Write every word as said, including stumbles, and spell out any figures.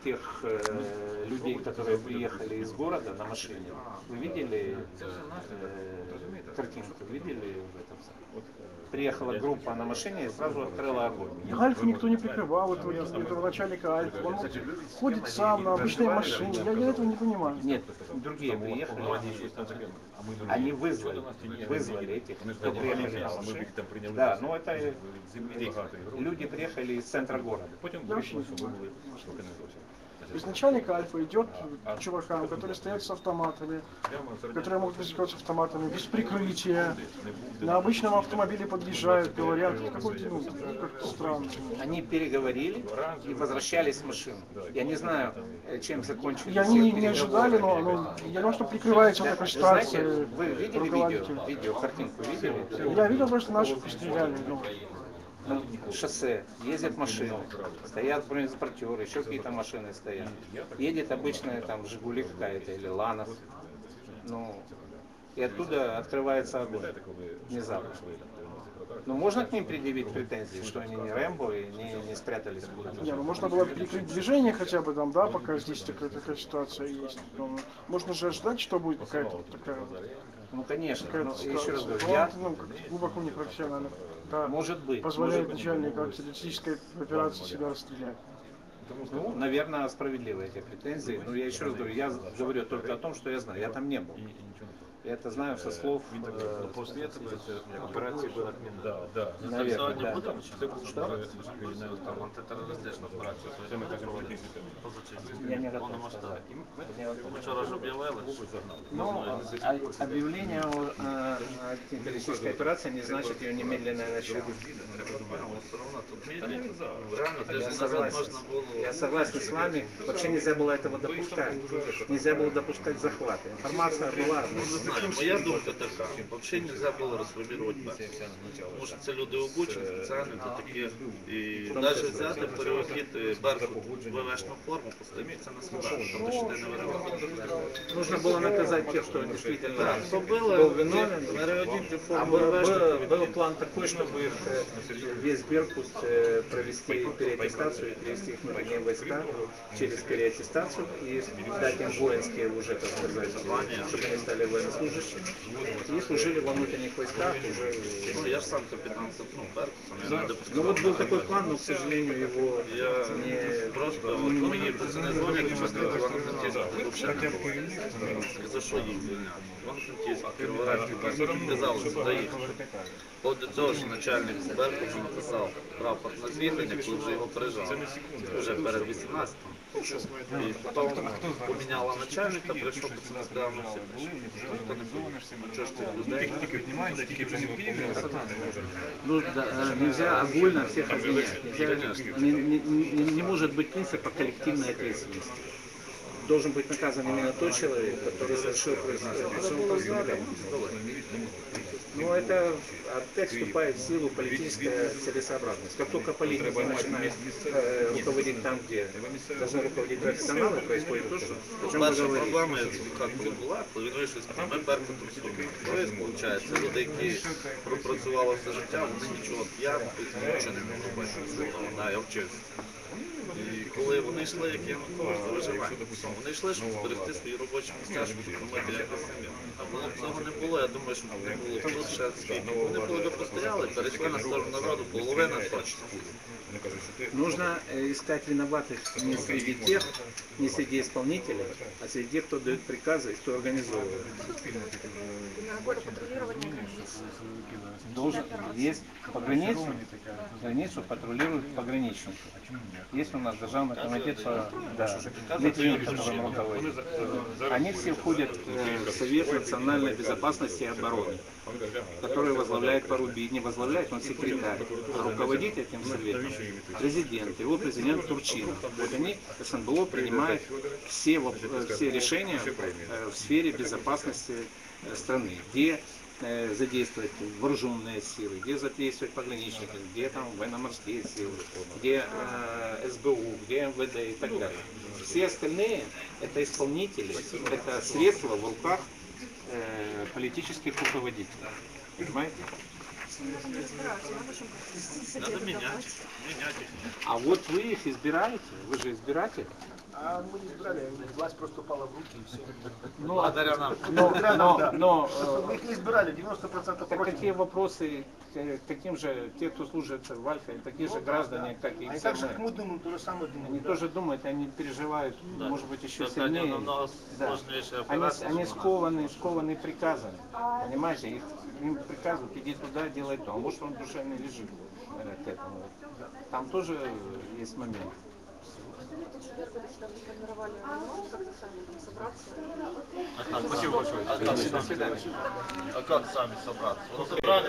тех э, людей, которые приехали из города на машине, вы видели э, картинку, видели в этом? Приехала группа на машине и сразу открыла огонь. Альфу никто не прикрывал, этого, этого начальника Альфа. Он вот ходит сам на обычной машине. Я, я этого не понимаю. Нет, другие приехали. Они вызвали, вызвали этих, кто приехали на машине. Да, но это люди приехали из центра города. Я вообще не понимаю. То есть начальник Альфа идет к чувакам, которые стоят с автоматами, которые могут рисковать с автоматами, без прикрытия, на обычном автомобиле подъезжают, говорят, какой-то, ну, как-то странно. Они переговорили и возвращались в машину. Я не знаю, чем закончились. И они не, не ожидали, но, но я думаю, что прикрывается вот такой ситуацией. Вы видели видео, видео, картинку видели? Я видел, просто наших постреляли. Ну. На шоссе ездят машины, стоят бронетранспортеры, еще какие-то машины стоят. Едет обычная там Жигули какая-то или Ланос. Ну, и оттуда открывается огонь внезапно. Ну, можно к ним предъявить претензии, что они не Рэмбо и не, не спрятались куда-то? Не, ну можно было перекрыть движение хотя бы там, да, пока здесь такая, такая ситуация есть. Но можно же ожидать, что будет какая-то вот такая. Ну, конечно, но ситуация. еще раз говорю, Ну, я... ну, как глубоко непрофессионально. Да, может быть. Позволяет может начальнику антитеррористической операции себя расстрелять. Ну, наверное, справедливы эти претензии. Но я еще раз говорю, я говорю только о том, что я знаю. Я там не был. Я это знаю со слов. Э, после этого операция была отменена. Да, да. Наверное, да. Что? Антитеррористична операція. Я не готов сказать. Вчора ж об'явили. Ну, объявление о антитеррористической операции не значит ее немедленное начало. Я согласен. Я согласен с вами. Вообще нельзя было этого допускать. Нельзя было допускать захваты. Информация была. Моя думка така, взагалі не можна було розформувати Беркут. Тому що це люди обучені спеціально для таких. І навіть взяти перевохід Беркут в ВВшну форму, поставити це на службу, тому що ти не виноват. Нужно было наказать тех, кто действительно был виновен. А был, был план такой, чтобы весь Беркут провести переаттестацию и перевести их в войска через переаттестацию и дать им воинские уже, так сказать, чтобы они стали военнослужащими и служили во внутренних войсках уже. Ну, я же сам капитан Сапнул, Беркут. Ну вот был такой план, но, к сожалению, его я не... Просто, вот мне не звонят, и мы сказали, Иван Франківський, вообще не було. За що їх звільняти? Іван Франківський, Кіровоградський, казали, сюди їхати. От до цього ж начальник Беркуту написав рапорт на звільнення, коли вже його пережали, вже перед вісімнадцятим. І потім поміняла начальника, прийшов, сказав, ну все, ніхто не було. А чого ж ти людей? Ну, да, нельзя огульно всех обвинять. Нельзя, не, не, не, не может быть принципа коллективной ответственности. Должен быть наказан именно тот человек, который совершил преступление. Но это опять вступает в силу политическая целесообразность. Как только политика начинает э, руководить там, где должны руководить профессионалы, происходит то, что о чем вы Перша говорите. проблема, яка була, коли він вийшов з Криму, ми Беркутом слухали. Тобто, виходить, люди, які пропрацювали все життя, вони нічого п'яні, нічого не можуть робити. Да, я вчився. І коли вони йшли, як Янукович, за виживання, вони йшли, щоб зберегти свої робочі місця, щоб допомогти якось сім'ям. А було б цього не було, я думаю, що не було тут ще скільки. Вони були б постояли, перейшли на сторону народу, половина точно. Нужно искать виноватых не среди тех, не среди исполнителей, а среди тех, кто дает приказы и кто организовывает. Должен, есть по границу, границу патрулируют пограничники. Есть у нас Державный комитет по да, Литвин, которым руководит. Они все входят в Совет национальной безопасности и обороны, который возглавляет Порубий. Не возглавляет, он секретарь. А руководит этим советом президент, его президент Турчинов. Вот они, СНБО, принимают все, все решения в сфере безопасности страны, где задействовать вооруженные силы, где задействовать пограничники, где там военно-морские силы, где э, СБУ, где эм вэ дэ и так далее. Все остальные это исполнители, это средства в руках э, политических руководителей. Понимаете? Надо менять, менять их. А вот вы их избираете? Вы же избиратель? А мы не избрали, власть просто упала в руки и все. Ну, Благодаря нам. но, но, да. но, Мы э, их не избирали, девяносто процентов так против. какие вопросы к таким же, те, кто служит в Альфе, такие же граждане, как и Они все так же, как мы. мы думаем, то же самое думают. Они да. тоже думают, они переживают, Да. может быть, еще Это они сильнее. намного Да. сложнейшая Они, операция, они чем у нас. скованы, скованы приказами. Понимаете, их, им приказывают, иди туда, делай то. А может, он в душе не лежит э, к этому. Там тоже есть момент. Спасибо большое. До свидания. А как сами собраться? Вот собрали.